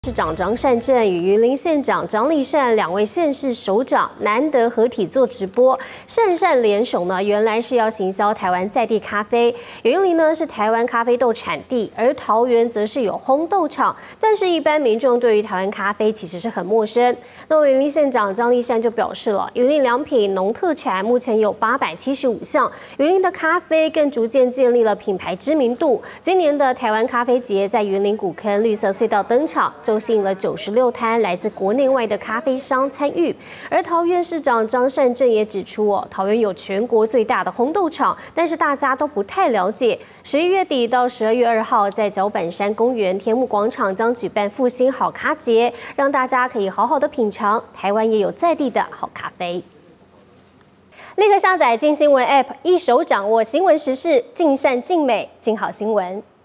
市长张善政与云林县长张丽善两位县市首长难得合体做直播，善善联手呢，原来是要行销台湾在地咖啡。云林呢是台湾咖啡豆产地，而桃园则是有烘豆厂，但是一般民众对于台湾咖啡其实是很陌生。那云林县长张丽善就表示了，云林良品农特产目前有875项，云林的咖啡更逐渐建立了品牌知名度。今年的台湾咖啡节在云林古坑绿色隧道登场。 就吸引了96摊来自国内外的咖啡商参与，而桃园市长张善政也指出，桃园有全国最大的烘豆厂，但是大家都不太了解。11月底到12月2号，在脚板山公园天幕广场将举办复兴好咖节，让大家可以好好的品尝台湾也有在地的好咖啡。立刻下载镜新闻 App， 一手掌握新闻时事，尽善尽美，尽好新闻。